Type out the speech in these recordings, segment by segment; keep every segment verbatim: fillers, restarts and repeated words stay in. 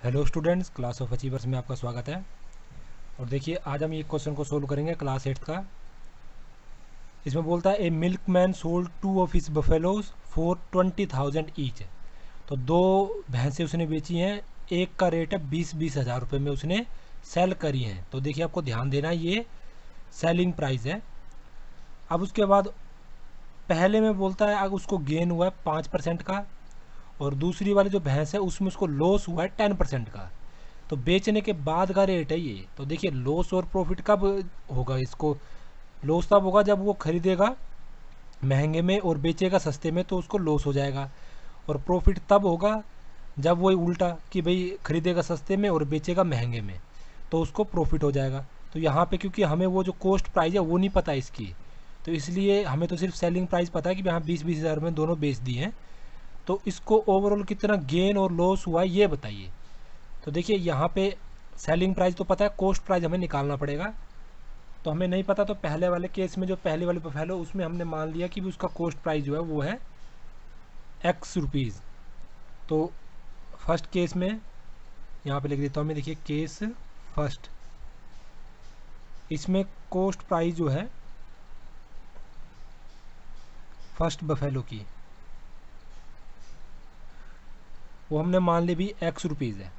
Hello students, Class of Achievers में आपका स्वागत है। और देखिए आज हम ये क्वेश्चन को सोल्व करेंगे क्लास एट्थ का। इसमें बोलता है a milk man sold two of his buffaloes for twenty thousand each. तो दो भैंसें उसने बेची हैं, एक का रेट है बीस बीस हज़ार रुपये में उसने सेल करी हैं। तो देखिए आपको ध्यान देना, ये सेलिंग प्राइस है। अब उसके बाद पहले में बोलता है उसको गेन हुआ है पाँच परसेंट का, और दूसरी वाली जो भैंस है उसमें उसको लॉस हुआ है टेन परसेंट का। तो बेचने के बाद का रेट है ये। तो देखिए लॉस और प्रॉफिट कब होगा, इसको लॉस तब होगा जब वो खरीदेगा महंगे में और बेचेगा सस्ते में, तो उसको लॉस हो जाएगा। और प्रॉफिट तब होगा जब वही उल्टा कि भाई खरीदेगा सस्ते में और बेचेगा महंगे में, तो उसको प्रॉफिट हो जाएगा। तो यहाँ पे क्योंकि हमें वो जो कॉस्ट प्राइस है वो नहीं पता इसकी, तो इसलिए हमें तो सिर्फ सेलिंग प्राइस पता है कि यहाँ बीस बीस हज़ार में दोनों बेच दिए हैं। तो इसको ओवरऑल कितना गेन और लॉस हुआ ये बताइए। तो देखिए यहाँ पे सेलिंग प्राइस तो पता है, कॉस्ट प्राइस हमें निकालना पड़ेगा। तो हमें नहीं पता, तो पहले वाले केस में जो पहले वाले प्रोफाइल हो उसमें हमने मान लिया कि भी उसका कॉस्ट प्राइस जो है वो है एक्स रुपीज़। तो फर्स्ट केस में यहाँ पे लिख देता हूँ मैं, देखिए केस फर्स्ट, इसमें कॉस्ट प्राइस जो है फर्स्ट बफेलो की वो हमने मान ली भी एक्स रुपीज़ है।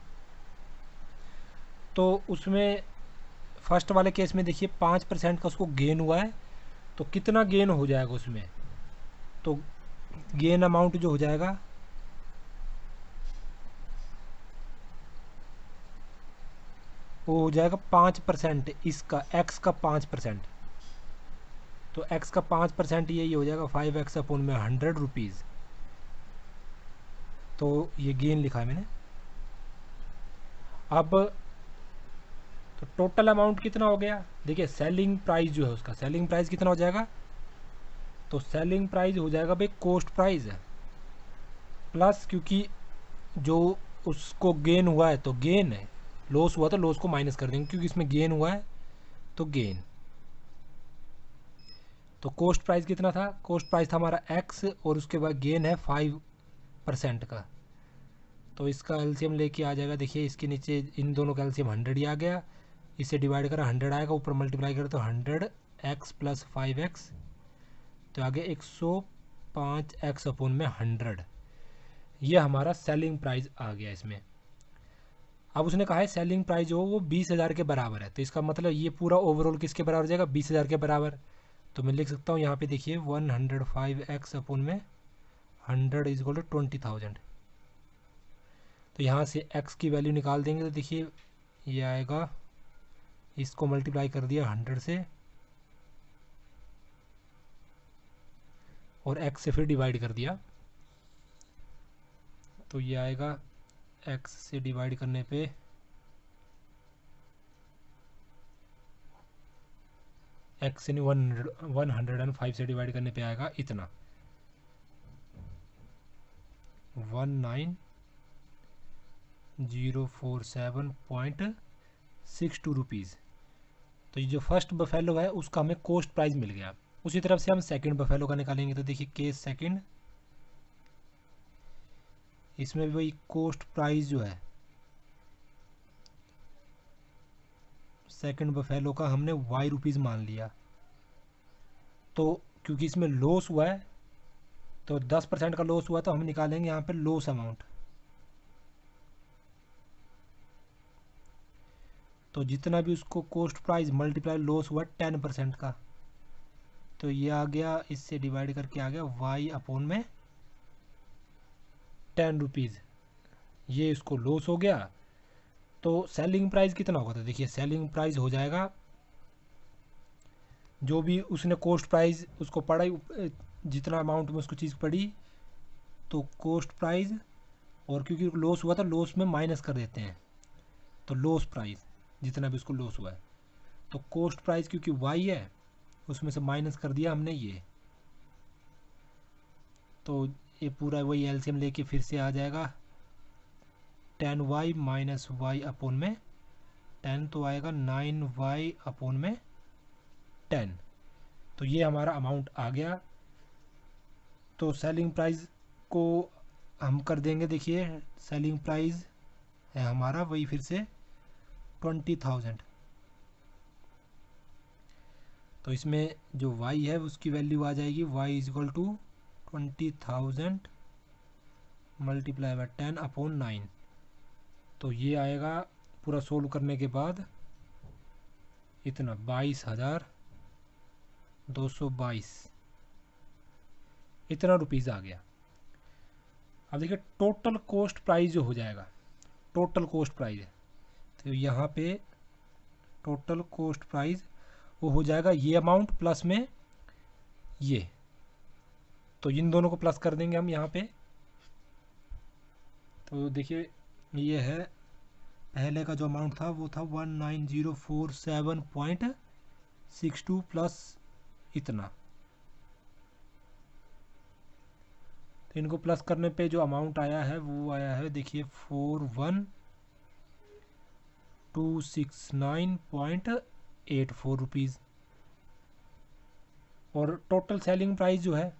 तो उसमें फर्स्ट वाले केस में देखिए पाँच परसेंट का उसको गेन हुआ है। तो कितना गेन हो जाएगा उसमें, तो गेन अमाउंट जो हो जाएगा वो हो जाएगा पाँच परसेंट, इसका एक्स का पाँच परसेंट। तो एक्स का पाँच परसेंट यही हो जाएगा फाइव एक्स अपॉन में हंड्रेड रुपीज़। तो ये गेन लिखा है मैंने। अब तो टोटल अमाउंट कितना हो गया, देखिए सेलिंग प्राइस जो है उसका, सेलिंग प्राइस कितना हो जाएगा, तो सेलिंग प्राइस हो जाएगा भाई कॉस्ट प्राइस है प्लस, क्योंकि जो उसको गेन हुआ है तो गेन है, लॉस हुआ तो लॉस को माइनस कर देंगे, क्योंकि इसमें गेन हुआ है तो गेन। तो कॉस्ट प्राइस कितना था, कॉस्ट प्राइस था हमारा एक्स, और उसके बाद गेन है फाइव परसेंट का। तो इसका एलसीएम लेके आ जाएगा, देखिए इसके नीचे इन दोनों का एलसीएम हंड्रेड ही आ गया, इसे डिवाइड करा हंड्रेड आएगा, ऊपर मल्टीप्लाई करें तो hundred x plus five x, तो आगे एक सौ पाँच एक्स अपोन में हंड्रेड। ये हमारा सेलिंग प्राइस आ गया इसमें। अब उसने कहा है सेलिंग प्राइस जो वो बीस हज़ार के बराबर है, तो इसका मतलब ये पूरा ओवरऑल किसके बराबर हो जाएगा, बीस हज़ार के बराबर। तो मैं लिख सकता हूँ यहाँ पे देखिए one hundred five x upon में hundred is equal to twenty thousand. तो यहाँ से x की वैल्यू निकाल देंगे तो देखिए ये आएगा, इसको मल्टीप्लाई कर दिया हंड्रेड से और x से फिर डिवाइड कर दिया, तो ये आएगा x से डिवाइड करने पे x से नहीं one hundred one hundred and five से डिवाइड करने पे आएगा इतना one nine zero four seven point six two rupees. तो ये जो फर्स्ट बफेलो है उसका हमें कॉस्ट प्राइस मिल गया। उसी तरफ से हम सेकंड बफेलो का निकालेंगे, तो देखिए केस सेकंड, इसमें भी वही कॉस्ट प्राइस जो है सेकंड बफेलो का हमने वाई रुपीज़ मान लिया। तो क्योंकि इसमें लॉस हुआ है तो दस परसेंट का लॉस हुआ, तो हम निकालेंगे यहाँ पे लॉस अमाउंट। तो जितना भी उसको कॉस्ट प्राइस मल्टीप्लाई लॉस हुआ टेन परसेंट का, तो ये आ गया, इससे डिवाइड करके आ गया वाई अपोन में टेन रुपीज़, ये इसको लॉस हो गया। तो सेलिंग प्राइस कितना होगा, तो देखिए सेलिंग प्राइस हो जाएगा जो भी उसने कॉस्ट प्राइस उसको पड़ा, जितना अमाउंट में उसको चीज़ पड़ी, तो कॉस्ट प्राइस, और क्योंकि लॉस हुआ था लॉस में माइनस कर देते हैं, तो लॉस प्राइस जितना भी उसको लॉस हुआ है, तो कॉस्ट प्राइस क्योंकि वाई है उसमें से माइनस कर दिया हमने ये, तो ये पूरा वही एलसीएम लेके फिर से आ जाएगा ten y minus y upon में टेन, तो आएगा नाइन वाई अपोन में टेन। तो ये हमारा अमाउंट आ गया। तो सेलिंग प्राइस को हम कर देंगे, देखिए सेलिंग प्राइस है हमारा वही फिर से ट्वेंटी थाउजेंड। तो इसमें जो y है उसकी वैल्यू आ जाएगी y is equal to twenty thousand multiply by ten upon nine. तो ये आएगा पूरा सोल्व करने के बाद इतना बाईस हजार दो सौ बाईस इतना रुपीज़ आ गया। अब देखिए टोटल कॉस्ट प्राइस जो हो जाएगा, टोटल कॉस्ट प्राइस है, तो यहाँ पे टोटल कॉस्ट प्राइस वो हो जाएगा ये अमाउंट प्लस में ये, तो इन दोनों को प्लस कर देंगे हम यहाँ पे। तो देखिए ये है पहले का जो अमाउंट था वो था one nine zero four seven point six two plus इतना, तो इनको प्लस करने पे जो अमाउंट आया है वो आया है देखिए four one two six nine point eight four rupees. और टोटल सेलिंग प्राइस जो है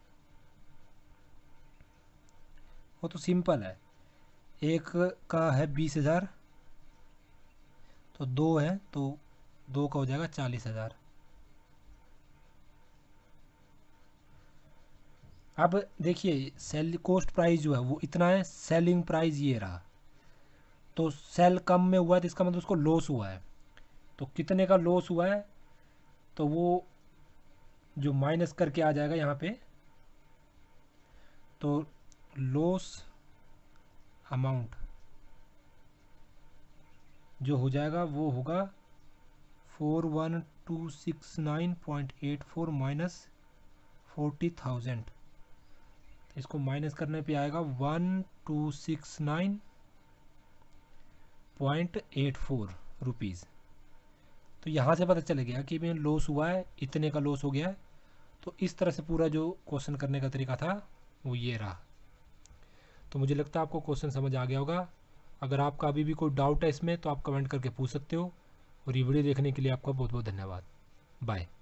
वो तो सिंपल है, एक का है बीस हज़ार तो दो है तो दो का हो जाएगा चालीस हज़ार। अब देखिए सेल कॉस्ट प्राइस जो है वो इतना है, सेलिंग प्राइस ये रहा, तो सेल कम में हुआ है तो इसका मतलब उसको लॉस हुआ है। तो कितने का लॉस हुआ है तो वो जो माइनस करके आ जाएगा यहाँ पे, तो लॉस अमाउंट जो हो जाएगा वो होगा four one two six nine point eight four minus forty thousand. इसको माइनस करने पे आएगा one two six nine point eight four rupees. तो यहाँ से पता चल गया कि मैं लॉस हुआ है, इतने का लॉस हो गया है। तो इस तरह से पूरा जो क्वेश्चन करने का तरीका था वो ये रहा। तो मुझे लगता है आपको क्वेश्चन समझ आ गया होगा। अगर आपका अभी भी कोई डाउट है इसमें तो आप कमेंट करके पूछ सकते हो। और ये वीडियो देखने के लिए आपका बहुत बहुत धन्यवाद। बाय।